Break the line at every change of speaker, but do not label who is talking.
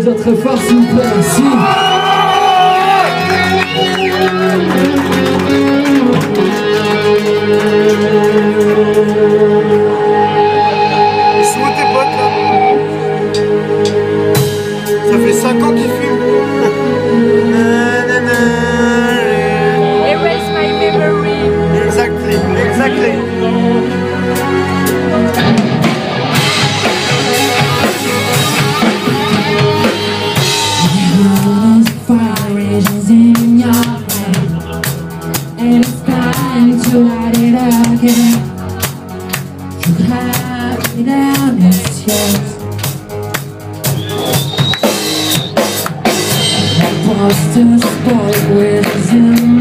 applaudir très fort s'il vous plaît, merci.
Ils sont où tes potes là? Ça fait 5 ans qu'ils fument.
Erase my memory.
Exactly.
In your brain, and it's time to light it again. You have it down, it's yours. That was to spoil with